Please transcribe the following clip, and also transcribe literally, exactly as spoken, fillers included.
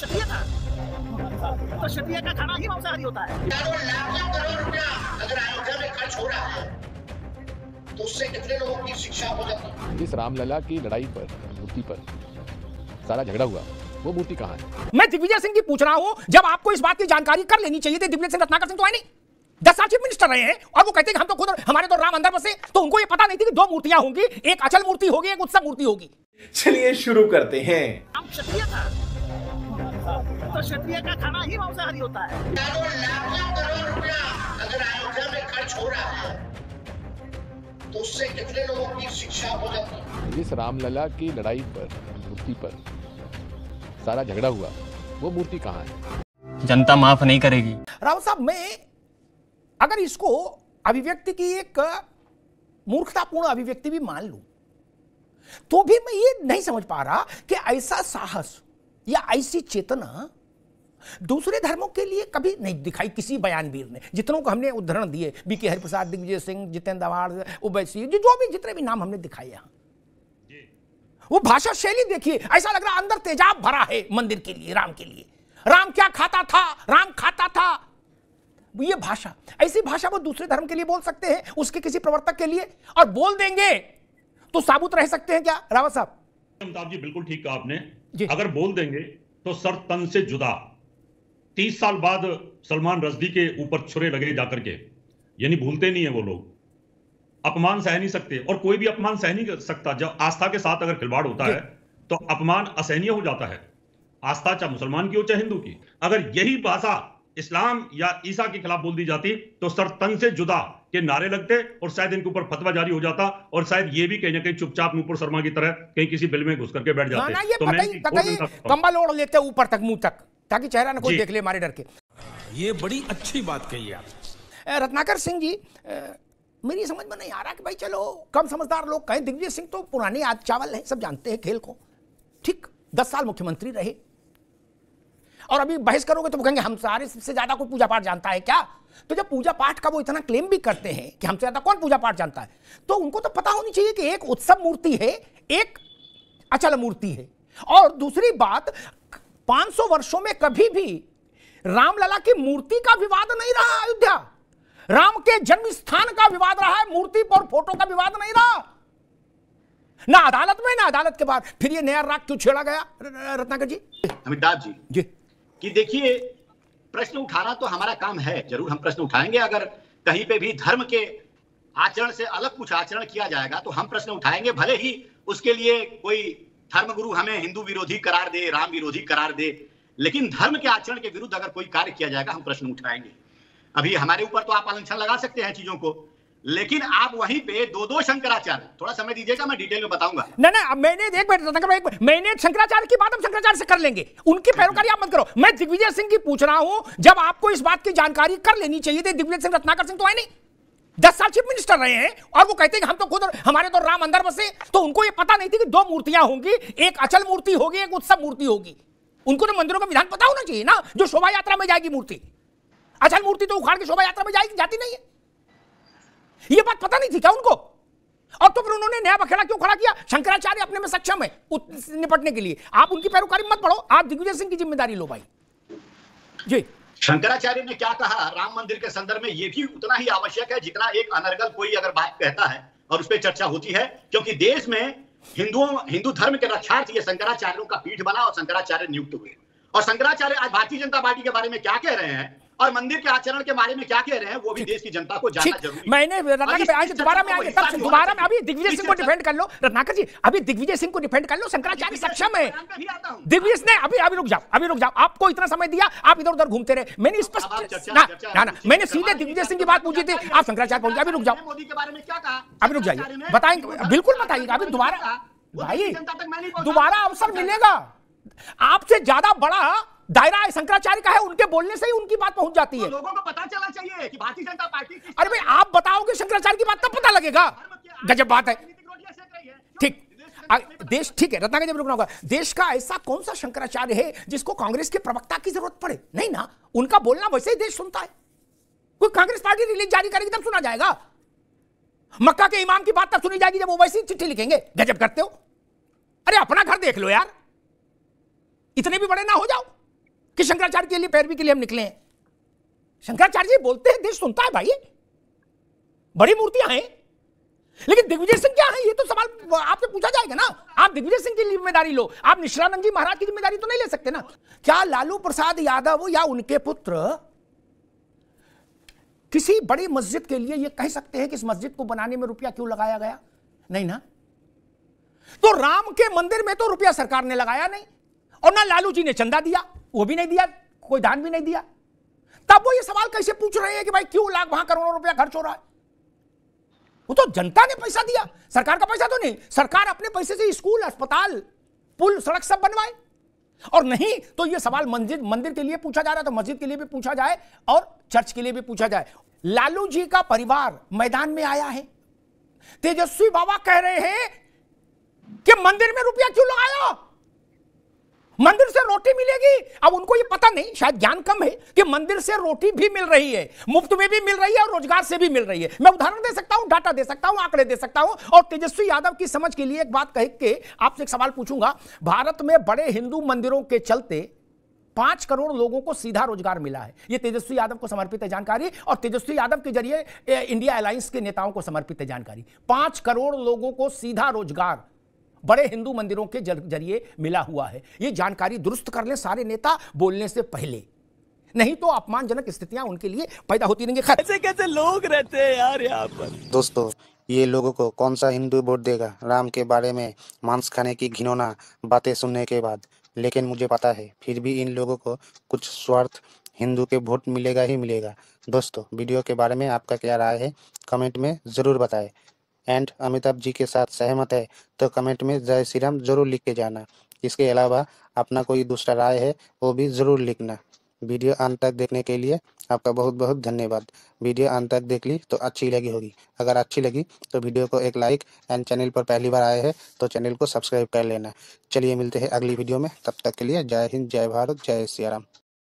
क्षत्रिय था तो क्षत्रिय का खाना ही मांसाहारी होता है। लाख लाख करोड़ रुपया अगर अयोध्या में खर्च हो रहा है तो उससे कितने लोगों की शिक्षा हो जाती है। जिस रामलला की लड़ाई पर, मूर्ति पर सारा झगड़ा हुआ, वो मूर्ति कहाँ है? मैं दिग्विजय सिंह की पूछ रहा हूं, जब आपको इस बात की जानकारी कर लेनी चाहिए थी। दिग्विजय सिंह रत्नाकर सिंह तो है नहीं, दस साल चीफ मिनिस्टर रहे हैं और वो कहते हैं कि हम तो खुद हमारे तो राम अंदर बसे, तो उनको ये पता नहीं थी कि दो मूर्तियां होंगी, एक अचल मूर्ति होगी, एक उत्सव मूर्ति होगी। चलिए शुरू करते हैं। हम क्षत्रिय था तो क्षत्रिय का खाना ही मांसाहारी होता है। लाख लाख करोड़ रुपया अगर अयोध्या में खर्च हो रहा है तो उससे कितने लोगों की शिक्षा हो जाती है। जिस रामलला की लड़ाई पर, मूर्ति पर सारा झगड़ा हुआ, वो मूर्ति कहाँ है? जनता माफ नहीं करेगी। राव साहब, मैं अगर इसको अभिव्यक्ति की एक मूर्खतापूर्ण अभिव्यक्ति भी मान लूं, तो भी मैं ये नहीं समझ पा रहा कि ऐसा साहस या ऐसी चेतना दूसरे धर्मों के लिए कभी नहीं दिखाई किसी बयानवीर ने। जितनों को हमने उदाहरण दिए, बी के हरिप्रसाद, दिग्विजय सिंह, जितेंद्र आवाड़, ओवैसी, जो भी जितने भी नाम हमने दिखाए यहां, वो भाषा शैली देखिए, ऐसा लग रहा अंदर तेजाब भरा है मंदिर के लिए, राम के लिए। राम क्या खाता था, राम खाता था, ये भाषा, ऐसी भाषा वो दूसरे धर्म के लिए बोल सकते हैं, उसके किसी प्रवर्तक के लिए, और बोल देंगे तो साबुत रह सकते हैं क्या रावत साहब? अमिताभ जी बिल्कुल ठीक कहा आपने। अगर बोल देंगे तो सर तन से जुदा। तीस साल बाद सलमान रश्दी के ऊपर छुरे लगे जाकर के, यानी भूलते नहीं है वो लोग, अपमान सह नहीं सकते, और कोई भी अपमान सह नहीं सकता। जब आस्था के साथ अगर खिलवाड़ होता है तो अपमान असहनीय हो जाता है, आस्था चाहे मुसलमान की हो चाहे हिंदू की। अगर यही भाषा इस्लाम या ईसा के खिलाफ बोल दी जाती तो सर तन से जुदा के नारे लगते और शायद इनके ऊपर फतवा जारी हो जाता, और शायद ये भी कहीं ना कहीं चुपचाप नूपुर शर्मा की तरह कहीं किसी बिल में घुस करके बैठ जाते। ना, ये तो मैं कंबल ओढ़ लेते ऊपर तक, मुंह तक, ताकि चेहरा ना कोई देख ले हमारे डर के। ये बड़ी अच्छी बात कही आप। रत्नाकर सिंह जी, मेरी समझ में नहीं आ रहा कि भाई चलो कम समझदार लोग कहें, दिग्विजय सिंह तो पुराने आद चावल है, सब जानते हैं खेल को, ठीक, दस साल मुख्यमंत्री रहे, और अभी बहस करोगे तो वो कहेंगे हम सारे से ज्यादा कोई पूजा पाठ जानता है क्या? तो जब पूजा पाठ का वो इतना क्लेम भी करते हैं कि हमसे ज्यादा कौन पूजा पाठ जानता है, तो उनको तो पता होनी चाहिए कि एक उत्सव मूर्ति है, एक अचल मूर्ति है। और दूसरी बात, पांच सौ वर्षों में कभी भी रामलला की मूर्ति का विवाद नहीं रहा अयोध्या, राम के जन्म स्थान का विवाद रहा है, मूर्ति पर फोटो का विवाद नहीं रहा, ना अदालत में ना अदालत के बाद। फिर ये नया राग क्यों छेड़ा गया रत्नाकर जी? अमिताभ जी जी कि देखिए, प्रश्न उठाना तो हमारा काम है, जरूर हम प्रश्न उठाएंगे। अगर कहीं पे भी धर्म के आचरण से अलग कुछ आचरण किया जाएगा तो हम प्रश्न उठाएंगे, भले ही उसके लिए कोई धर्मगुरु हमें हिंदू विरोधी करार दे, राम विरोधी करार दे, लेकिन धर्म के आचरण के विरुद्ध अगर कोई कार्य किया जाएगा हम प्रश्न उठाएंगे। अभी हमारे ऊपर तो आप आलंछन लगा सकते हैं चीजों को, लेकिन आप वहीं पे दो दो शंकराचार्य, थोड़ा समय दीजिएगा, मैं डिटेल में बताऊंगा। नहीं नहीं, मैंने एक मिनट, मैंने शंकराचार्य की बात हम शंकराचार्य से कर लेंगे, उनकी पैरोकारी आप मत करो। मैं दिग्विजय सिंह की पूछ रहा हूं, जब आपको इस बात की जानकारी कर लेनी चाहिए थी। दिग्विजय सिंह रत्नाकर सिंह तो है नहीं, दस साल चीफ मिनिस्टर रहे हैं, और वो कहते हैं कि हम तो खुद हमारे तो राम अंदर बसे, तो उनको ये पता नहीं थी कि दो मूर्तियां होंगी, एक अचल मूर्ति होगी, एक उत्सव मूर्ति होगी। उनको तो मंदिरों का विधान पता होना चाहिए ना, जो शोभा यात्रा में जाएगी मूर्ति। अचल मूर्ति तो उखाड़ के शोभा यात्रा में जाएगी, जाती नहीं है, ये बात पता नहीं थी क्या उनको? और तो फिर उन्होंने नया बखेड़ा क्यों खड़ा किया? शंकराचार्य अपने में सक्षम है निपटने के लिए, आप उनकी पैरोकारी मत पढ़ो, आप दिग्विजय सिंह की जिम्मेदारी लो भाई जी। शंकराचार्य ने क्या कहा राम मंदिर के संदर्भ में, ये भी उतना ही आवश्यक है जितना एक अनर्गल कोई अगर बात कहता है और उस पर चर्चा होती है, क्योंकि देश में हिंदुओं हिंदू धर्म के रक्षार्थ ये शंकराचार्यों का पीठ बना और शंकराचार्य नियुक्त हुए। और शंकराचार्य आज भारतीय जनता पार्टी के बारे में क्या कह रहे हैं और मंदिर के आचरण के बारे में क्या कह रहे हैं, वो भी देश की जनता को जानना जरूरी है। मैंने रत्नाकर पे आज दोबारा में आएंगे, तब दोबारा में, अभी दिग्विजय सिंह को डिफेंड कर लो रत्नाकर जी, अभी दिग्विजय सिंह को डिफेंड कर लो, शंकराचार्य सक्षम है। दिग्विजय ने अभी अभी रुक जाओ, अभी रुक जाओ, आपको इतना समय दिया, आप इधर उधर घूमते रहे, मैंने स्पष्ट ना ना ना मैंने सीधे दिग्विजय सिंह की बात पूछी थी, आप शंकराचार्य पहुंच गए। अभी रुक जाओ, मोदी के बारे में क्या कहा, अभी रुक जाइए, बताएंगे, बिल्कुल बताइएगा, अभी दोबारा भाई दोबारा अवसर मिलेगा। आपसे ज्यादा बड़ा दायरा शंकराचार्य का है, उनके बोलने से ही उनकी बात पहुंच जाती है। तो लोगों को पता चलना चाहिए कि भारतीय जनता पार्टी। अरे भाई आप बताओगे शंकराचार्य की बात तब पता लगेगा, गजब बात है। ठीक, देश, ठीक है रत्नाकर जब रुकना होगा, देश का ऐसा कौन सा शंकराचार्य है जिसको कांग्रेस के प्रवक्ता की जरूरत पड़े? नहीं ना, उनका बोलना वैसे ही देश सुनता है। कोई कांग्रेस पार्टी रिलीज जारी करेगी तब सुना जाएगा, मक्का के इमाम की बात तब सुनी जाएगी जब वो वैसी चिट्ठी लिखेंगे। गजब करते हो, अरे अपना घर देख लो यार, इतने भी बड़े ना हो जाओ। कि शंकराचार्य के लिए पैरवी के लिए हम निकले हैं। शंकराचार्य जी बोलते हैं, देश सुनता है भाई, बड़ी मूर्तियां हैं, लेकिन दिग्विजय सिंह क्या है, ये तो सवाल आपसे पूछा जाएगा ना। आप दिग्विजय सिंह की जिम्मेदारी लो, आप निश्चलानंद जी महाराज की जिम्मेदारी तो नहीं ले सकते ना। क्या लालू प्रसाद यादव या उनके पुत्र किसी बड़ी मस्जिद के लिए ये कह सकते हैं कि इस मस्जिद को बनाने में रुपया क्यों लगाया गया? नहीं ना। तो राम के मंदिर में तो रुपया सरकार ने लगाया नहीं, और ना लालू जी ने चंदा दिया, वो भी नहीं दिया, कोई दान भी नहीं दिया। तब वो ये सवाल कैसे पूछ रहे हैं कि भाई क्यों लाख वहां करोड़ों रुपया खर्च हो रहा है? वो तो जनता ने पैसा दिया, सरकार का पैसा तो नहीं। सरकार अपने पैसे से स्कूल, अस्पताल, पुल, सड़क सब बनवाए। और नहीं तो ये सवाल मंदिर मंदिर के लिए पूछा जा रहा है, तो मस्जिद के लिए भी पूछा जाए और चर्च के लिए भी पूछा जाए। लालू जी का परिवार मैदान में आया है। तेजस्वी बाबा कह रहे हैं कि मंदिर में रुपया क्यों लगाया, मंदिर से रोटी मिलेगी। अब उनको ये पता नहीं, शायद ज्ञान कम है, कि मंदिर से रोटी भी मिल रही है, मुफ्त में भी मिल रही है और रोजगार से भी मिल रही है। मैं उदाहरण दे सकता हूं, डाटा दे सकता हूं, आंकड़े दे सकता हूं। और तेजस्वी यादव की समझ के लिए एक बात कह के आपसे एक सवाल पूछूंगा। भारत में बड़े हिंदू मंदिरों के चलते पांच करोड़ लोगों को सीधा रोजगार मिला है। यह तेजस्वी यादव को समर्पित है जानकारी, और तेजस्वी यादव के जरिए इंडिया अलायंस के नेताओं को समर्पित है जानकारी। पांच करोड़ लोगों को सीधा रोजगार बड़े हिंदू मंदिरों के जरिए मिला हुआ है। यह जानकारी दुरुस्त कर ले सारे नेता बोलने से पहले, नहीं तो अपमानजनक स्थितियां उनके लिए पैदा होती रहेंगी। कैसे कैसे लोग रहते हैं यार यहाँ पर। दोस्तों, ये लोगों को कौन सा हिंदू वोट देगा राम के बारे में मांस खाने की घिनौना बातें सुनने के बाद? लेकिन मुझे पता है फिर भी इन लोगों को कुछ स्वार्थ हिंदू के वोट मिलेगा ही मिलेगा। दोस्तों, वीडियो के बारे में आपका क्या राय है कमेंट में ज़रूर बताएं। एंड अमिताभ जी के साथ सहमत है तो कमेंट में जय श्री राम जरूर लिख के जाना। इसके अलावा अपना कोई दूसरा राय है वो भी ज़रूर लिखना। वीडियो अंत तक देखने के लिए आपका बहुत बहुत धन्यवाद। वीडियो अंत तक देख ली तो अच्छी लगी होगी। अगर अच्छी लगी तो वीडियो को एक लाइक, एंड चैनल पर पहली बार आए हैं तो चैनल को सब्सक्राइब कर लेना। चलिए मिलते हैं अगली वीडियो में, तब तक के लिए जय हिंद, जय भारत, जय सिया राम।